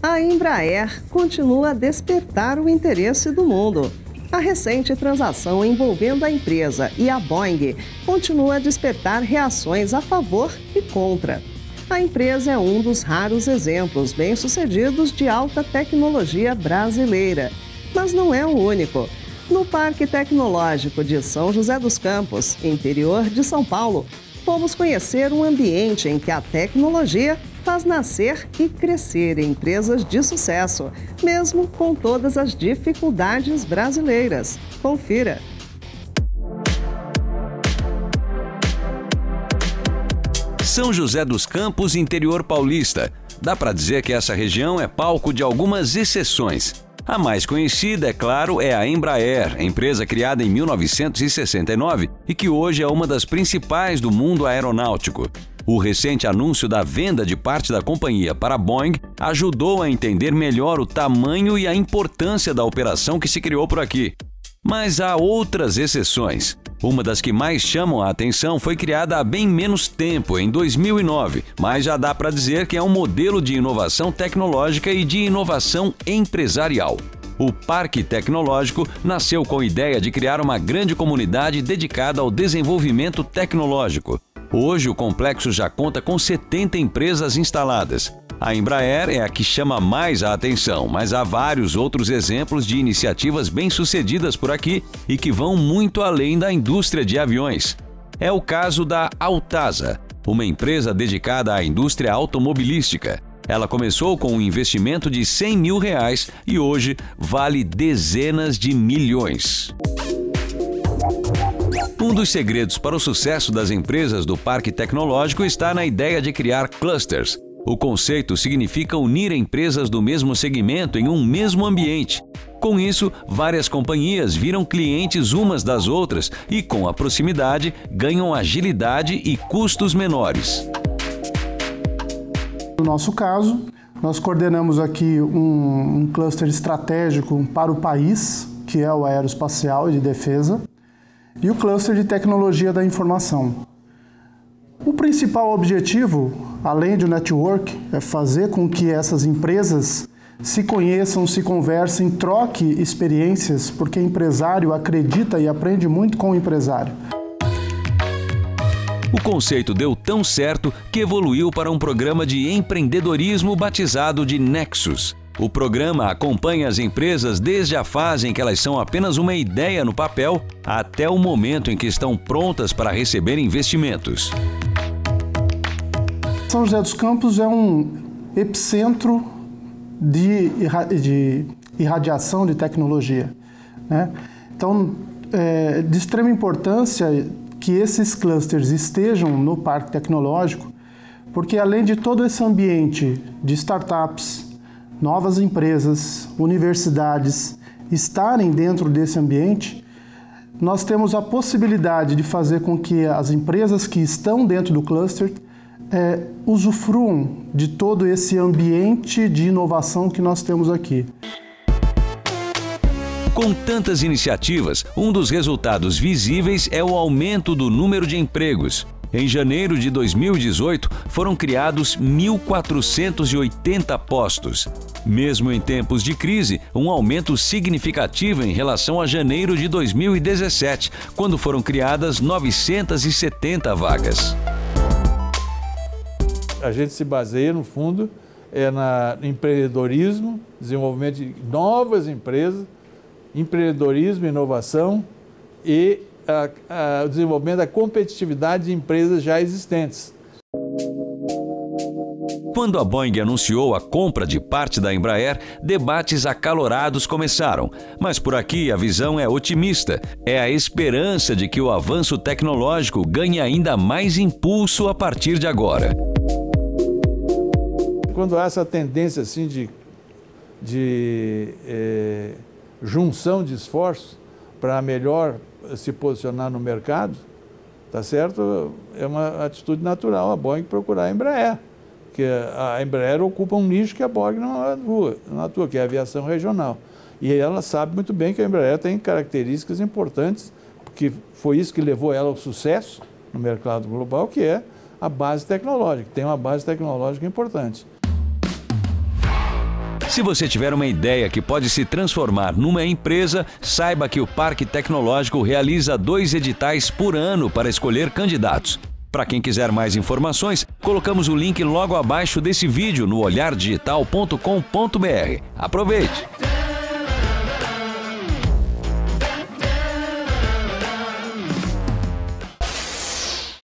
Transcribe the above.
A Embraer continua a despertar o interesse do mundo. A recente transação envolvendo a empresa e a Boeing continua a despertar reações a favor e contra. A empresa é um dos raros exemplos bem-sucedidos de alta tecnologia brasileira, mas não é o único. No Parque Tecnológico de São José dos Campos, interior de São Paulo, fomos conhecer um ambiente em que a tecnologia faz nascer e crescer empresas de sucesso, mesmo com todas as dificuldades brasileiras. Confira! São José dos Campos, interior paulista. Dá para dizer que essa região é palco de algumas exceções. A mais conhecida, é claro, é a Embraer, empresa criada em 1969 e que hoje é uma das principais do mundo aeronáutico. O recente anúncio da venda de parte da companhia para a Boeing ajudou a entender melhor o tamanho e a importância da operação que se criou por aqui. Mas há outras exceções. Uma das que mais chamam a atenção foi criada há bem menos tempo, em 2009, mas já dá para dizer que é um modelo de inovação tecnológica e de inovação empresarial. O Parque Tecnológico nasceu com a ideia de criar uma grande comunidade dedicada ao desenvolvimento tecnológico. Hoje, o complexo já conta com 70 empresas instaladas. A Embraer é a que chama mais a atenção, mas há vários outros exemplos de iniciativas bem-sucedidas por aqui e que vão muito além da indústria de aviões. É o caso da Altasa, uma empresa dedicada à indústria automobilística. Ela começou com um investimento de R$100 mil e hoje vale dezenas de milhões. Um dos segredos para o sucesso das empresas do Parque Tecnológico está na ideia de criar clusters. O conceito significa unir empresas do mesmo segmento em um mesmo ambiente. Com isso, várias companhias viram clientes umas das outras e, com a proximidade, ganham agilidade e custos menores. No nosso caso, nós coordenamos aqui um cluster estratégico para o país, que é o aeroespacial e de defesa, e o cluster de tecnologia da informação. O principal objetivo, além do network, é fazer com que essas empresas se conheçam, se conversem, troquem experiências, porque empresário acredita e aprende muito com o empresário. O conceito deu tão certo que evoluiu para um programa de empreendedorismo batizado de Nexus. O programa acompanha as empresas desde a fase em que elas são apenas uma ideia no papel até o momento em que estão prontas para receber investimentos. São José dos Campos é um epicentro de irradiação de tecnologia, né? Então, é de extrema importância que esses clusters estejam no Parque Tecnológico, porque além de todo esse ambiente de startups, novas empresas, universidades estarem dentro desse ambiente, nós temos a possibilidade de fazer com que as empresas que estão dentro do cluster usufruam de todo esse ambiente de inovação que nós temos aqui. Com tantas iniciativas, um dos resultados visíveis é o aumento do número de empregos. Em janeiro de 2018, foram criados 1.480 postos. Mesmo em tempos de crise, um aumento significativo em relação a janeiro de 2017, quando foram criadas 970 vagas. A gente se baseia, no fundo, no empreendedorismo, desenvolvimento de novas empresas, empreendedorismo, inovação e o desenvolvimento da competitividade de empresas já existentes. Quando a Boeing anunciou a compra de parte da Embraer, debates acalorados começaram. Mas por aqui a visão é otimista. É a esperança de que o avanço tecnológico ganhe ainda mais impulso a partir de agora. Quando há essa tendência assim de junção de esforços para melhor se posicionar no mercado, tá certo? É uma atitude natural a Boeing procurar a Embraer, que a Embraer ocupa um nicho que a Boeing não atua, que é a aviação regional. E ela sabe muito bem que a Embraer tem características importantes, porque foi isso que levou ela ao sucesso no mercado global, que é a base tecnológica, tem uma base tecnológica importante. Se você tiver uma ideia que pode se transformar numa empresa, saiba que o Parque Tecnológico realiza 2 editais por ano para escolher candidatos. Para quem quiser mais informações, colocamos o link logo abaixo desse vídeo no olhardigital.com.br. Aproveite!